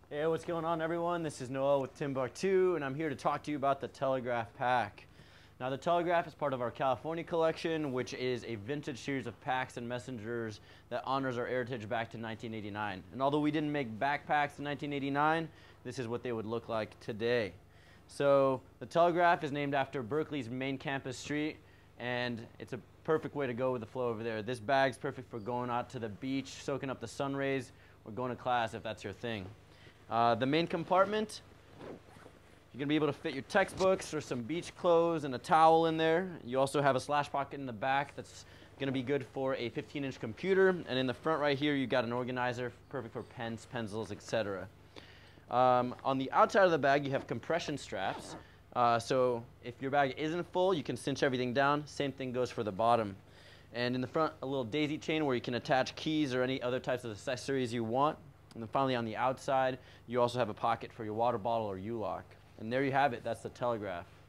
Hey, what's going on, everyone? This is Noel with Timbuk2, and I'm here to talk to you about the Telegraph Pack. Now, the Telegraph is part of our California collection, which is a vintage series of packs and messengers that honors our heritage back to 1989. And although we didn't make backpacks in 1989, this is what they would look like today. So, the Telegraph is named after Berkeley's main campus street, and it's a perfect way to go with the flow over there. This bag's perfect for going out to the beach, soaking up the sun rays, or going to class if that's your thing. The main compartment, you're going to be able to fit your textbooks or some beach clothes and a towel in there. You also have a slash pocket in the back that's going to be good for a 15-inch computer. And in the front right here, you've got an organizer, perfect for pens, pencils, etc. On the outside of the bag, you have compression straps. So if your bag isn't full, you can cinch everything down. Same thing goes for the bottom. And in the front, a little daisy chain where you can attach keys or any other types of accessories you want. And then finally on the outside, you also have a pocket for your water bottle or U-lock. And there you have it, that's the Telegraph.